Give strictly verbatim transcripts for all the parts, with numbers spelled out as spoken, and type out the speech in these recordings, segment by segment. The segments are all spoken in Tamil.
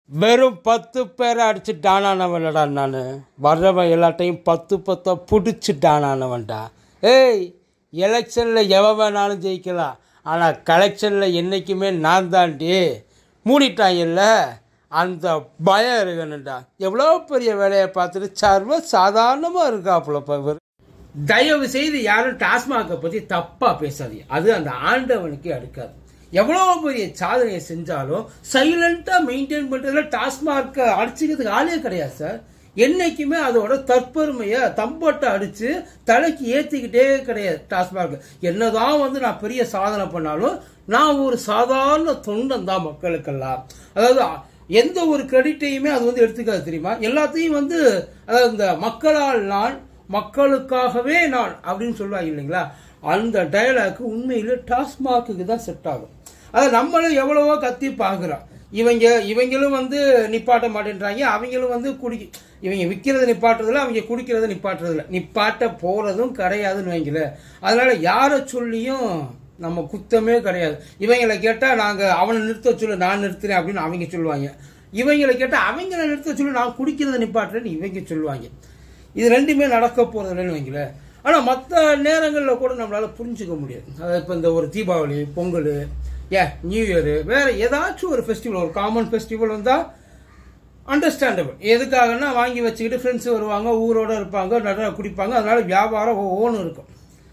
வெறும் பத்து பேரை அடிச்சு டானானவன்டா நான். வர்றவன் எல்லாட்டையும் பத்து பத்தை பிடிச்சி டானானவன்டா. ஏய், எலெக்ஷனில் எவன் வேணாலும் ஜெயிக்கலாம், ஆனால் கலெக்ஷனில் என்றைக்குமே நான் தாண்டி. மூடிட்டாங்கல்ல, அந்த பயம் இருக்கணுண்டா. எவ்வளோ பெரிய வேலையை பார்த்துட்டு சர்வ சாதாரணமாக இருக்காப்புல. இப்போ தயவு செய்து யாரும் டாஸ்மாகை பற்றி தப்பாக பேசாதீங்க. அது அந்த ஆண்டவனுக்கு அடுக்காது. எவ்வளோ பெரிய சாதனையை செஞ்சாலும் சைலண்டாக மெயின்டைன் பண்ணுறதுல டாஸ்மார்க்கை அடிச்சுக்கிறதுக்கு ஆளே கிடையாது சார். என்னைக்குமே அதோட தற்பெருமையை தம்பட்டை அடித்து தலைக்கு ஏற்றிக்கிட்டே கிடையாது டாஸ்மார்க். என்னதான் வந்து நான் பெரிய சாதனை பண்ணாலும் நான் ஒரு சாதாரண தொண்டன் தான் மக்களுக்கெல்லாம். அதாவது எந்த ஒரு கிரெடிட்டையுமே அது வந்து எடுத்துக்காது தெரியுமா. எல்லாத்தையும் வந்து அதாவது இந்த மக்களால் நான், மக்களுக்காகவே நான் அப்படின்னு சொல்லுவாங்க இல்லைங்களா. அந்த டயலாக் உண்மையிலே டாஸ்மார்க்கு தான் செட் ஆகும். அதை நம்மளும் எவ்வளவோ கத்தி பார்க்குறோம். இவங்க இவங்களும் வந்து நிப்பாட்ட மாட்டேன்றாங்க, அவங்களும் வந்து குடி இவங்க விற்கிறத நிப்பாட்டுறதில்ல, அவங்க குடிக்கிறத நிப்பாட்டுறதில்ல, நிப்பாட்ட போகிறதும் கிடையாதுன்னு வைங்கள. அதனால யாரை சொல்லியும் நம்ம குத்தமே கிடையாது. இவங்களை கேட்டால் நாங்கள் அவனை நிறுத்த சொல்லு நான் நிறுத்துறேன் அப்படின்னு அவங்க சொல்லுவாங்க. இவங்களை கேட்டால் அவங்கள நிறுத்த சொல்லு நான் குடிக்கிறத நிப்பாட்டுறேன்னு இவங்க சொல்லுவாங்க. இது ரெண்டுமே நடக்க போகிறதில்லன்னு வைங்கள. ஆனால் மற்ற நேரங்களில் கூட நம்மளால் புரிஞ்சுக்க முடியாது. அதாவது இப்போ இந்த ஒரு தீபாவளி, பொங்கல், ஏ நியூ இயரு, வேறு ஏதாச்சும் ஒரு ஃபெஸ்டிவல், ஒரு காமன் ஃபெஸ்டிவல் வந்தால் அண்டர்ஸ்டாண்டபிள். எதுக்காகன்னா வாங்கி வச்சுக்கிட்டு ஃப்ரெண்ட்ஸு வருவாங்க, ஊரோடு இருப்பாங்க, நிறையா குடிப்பாங்க, அதனால வியாபாரம் ஒவ்வொன்றும் இருக்கும்.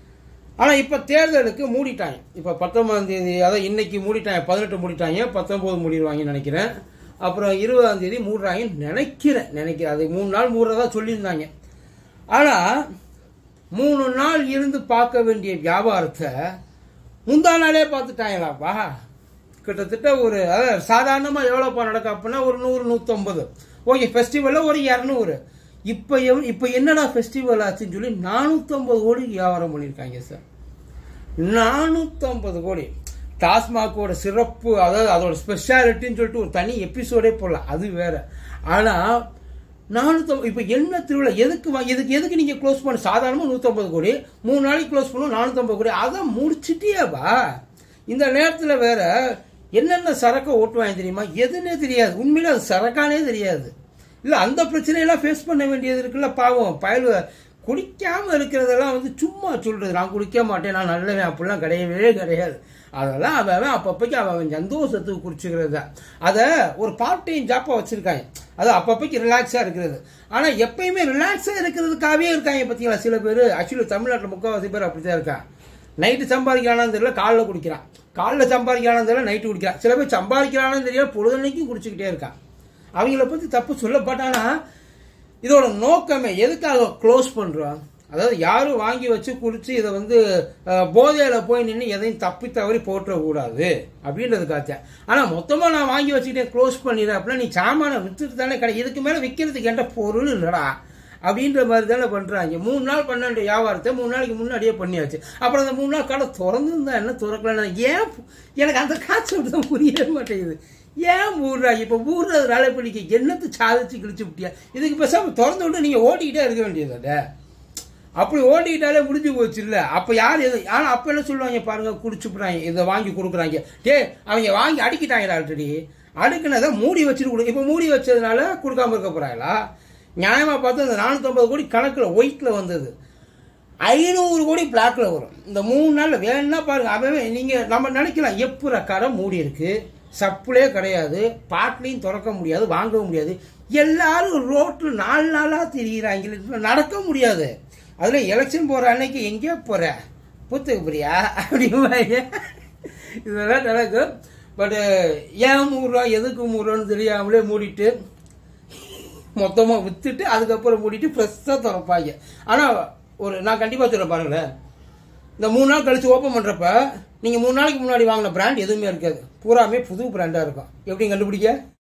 ஆனால் இப்போ தேர்தலுக்கு மூடிட்டாங்க. இப்போ பத்தொன்பதாம் தேதி, அதாவது இன்னைக்கு மூடிட்டாங்க, பதினெட்டு மூடிட்டாங்க, பத்தொம்போது மூடிடுவாங்கன்னு நினைக்கிறேன். அப்புறம் இருபதாம் தேதி மூடுறாங்கன்னு நினைக்கிறேன் நினைக்கிறேன் அது மூணு நாள் மூடுறதா சொல்லியிருந்தாங்க. ஆனால் மூணு நாள் இருந்து பார்க்க வேண்டிய வியாபாரத்தை முந்தா நாளே பார்த்துட்டாங்களாப்பா. கிட்டத்தட்ட ஒரு அதாவது சாதாரணமாக எவ்வளோப்பா நடக்க அப்படின்னா ஒரு நூறு நூற்றம்பது ஓகே, ஃபெஸ்டிவலில் ஒரு இரநூறு. இப்போ எவ் இப்போ என்னடா ஃபெஸ்டிவல் ஆச்சுன்னு சொல்லி நானூற்றம்பது கோடி வியாபாரம் பண்ணியிருக்காங்க சார். நானூற்றம்பது கோடி. டாஸ்மாகோட சிறப்பு, அதாவது அதோட ஸ்பெஷாலிட்டின்னு சொல்லிட்டு ஒரு தனி எபிசோடே போடலாம், அது வேற. ஆனால் நானூற்றம்பது இப்போ என்ன திருவிழா எதுக்கு எதுக்கு எதுக்கு நீங்கள் க்ளோஸ் பண்ண? சாதாரணமாக நூற்றம்பது கோடி மூணு நாளைக்கு க்ளோஸ் பண்ணுவோம், நானூற்றம்பது கோடி அதை முடிச்சுட்டியாப்பா. இந்த நேரத்தில் வேற என்னென்ன சரக்கை ஓட்டுவாங்க தெரியுமா? எதுன்னே தெரியாது. உண்மையில அது சரக்கானே தெரியாது. இல்லை அந்த பிரச்சனையெல்லாம் ஃபேஸ் பண்ண வேண்டியது இருக்குல்ல. பாவம் பயல் குடிக்காமல் இருக்கிறதெல்லாம் வந்து சும்மா சொல்கிறது. நான் குடிக்க மாட்டேன், நான் நல்லவேன், அப்படிலாம் கிடையவே கிடையாது. அதெல்லாம் அவன் அப்பப்போக்கு அவன் சந்தோஷத்துக்கு குடிச்சுக்கிறது. அதை ஒரு பார்ட் டைம் ஜாப்பாக வச்சுருக்காங்க. அது அப்பப்போக்கு ரிலாக்ஸாக இருக்கிறது. ஆனால் எப்பயுமே ரிலாக்ஸாக இருக்கிறதுக்காகவே இருக்காங்க பார்த்தீங்களா சில பேர். ஆக்சுவலி தமிழ்நாட்டில் முக்கால்வாசி பேர் அப்படி தான் இருக்கான். நைட்டு சம்பாதிக்கிறானு தெரியல, காலைல குடிக்கிறான், காலைல சம்பாதிக்கிறானு தெரியல, நைட்டு குடிக்கிறான். சில பேர் சம்பாதிக்கிறானு தெரியல, பொழுதன்னைக்கும் குடிச்சுக்கிட்டே இருக்கான். அவங்கள பற்றி தப்பு சொல்லப்பட்டானா இதோட நோக்கமே எதுக்காக க்ளோஸ் பண்ணுறோம்? அதாவது யாரும் வாங்கி வச்சு குடிச்சு இதை வந்து போதையில் போய் நின்று எதையும் தப்பி தவறி போட்டுறக்கூடாது அப்படின்றதுக்காக. ஆனால் மொத்தமாக நான் வாங்கி வச்சுக்கிட்டே க்ளோஸ் பண்ணிடுறேன் அப்படின்னா நீ சாமானை விற்றுட்டு தானே கடை, இதுக்கு மேலே விற்கிறதுக்கு என்ற பொருள் இல்லைடா அப்படின்ற மாதிரி தானே பண்ணுறாங்க. மூணு நாள் பன்னெண்டு வியாபாரத்தை மூணு நாளைக்கு முன்னாடியே பண்ணியாச்சு. அப்புறம் அந்த மூணு நாள் கடை திறந்துருந்தா என்ன திறக்கலன்னா ஏன் எனக்கு அந்த காய்ச்சல் தான் புரியவே மாட்டேங்குது. ஏன் ஊடுறாங்க? இப்போ ஊடுறதுனால இப்போ நீங்கள் என்னத்து சாதிச்சு கிழிச்சு விட்டியா? இதுக்கு பேசாமல் திறந்து விட்டு நீங்கள் ஓட்டிக்கிட்டே இருக்க வேண்டியது. அப்படி ஓட்டிக்கிட்டாலே முடிஞ்சு போச்சு இல்லை. அப்போ யார் எது? ஆனால் அப்போ என்ன சொல்லுவாங்க பாருங்க, குடிச்சுப்புறாங்க, இதை வாங்கி கொடுக்குறாங்க. டே அவங்க வாங்கி அடிக்கிட்டாங்களா? ஆல்ரெடி அடுக்குனதை மூடி வச்சுட்டு கொடு. இப்போ மூடி வச்சதுனால கொடுக்காம இருக்க போகிறாங்களா? நியாயமாக பார்த்து அந்த நானூற்றம்பது கோடி கணக்கில் ஒயிட்டில் வந்தது, ஐநூறு கோடி பிளாக்ல வரும் இந்த மூணு நாளில். வேணும்னா பாருங்க, அவன் நீங்கள் நம்ம நினைக்கலாம் எப்போ கடை மூடி இருக்கு, சப்புளே கிடையாது, பாட்டிலையும் திறக்க முடியாது, வாங்கவும் முடியாது, எல்லாரும் ரோட்டில் நாலு நாளாக திரிகிறாங்க, நடக்க முடியாது. அதில் எலெக்ஷன் போகிற அன்னைக்கு எங்கேயோ போகிற புத்துக்கு போறியா அப்படிம்பாங்க. இதெல்லாம் நடக்கும். பட்டு ஏன் மூடுறோம் எதுக்கு மூடுறோன்னு தெரியாமலே மூடிட்டு மொத்தமாக விற்றுட்டு அதுக்கப்புறம் மூடிட்டு ஃப்ரெஷ்ஷாக திறப்பாங்க. ஆனால் ஒரு நான் கண்டிப்பாக சொல்ல பாருங்களேன், இந்த மூணு நாள் கழித்து ஓப்பன் பண்ணுறப்ப நீங்கள் மூணு நாளைக்கு முன்னாடி வாங்கின பிராண்ட் எதுவுமே இருக்காது, பூராமே புது பிராண்டாக இருக்கும். எப்படி கண்டுபிடிக்க?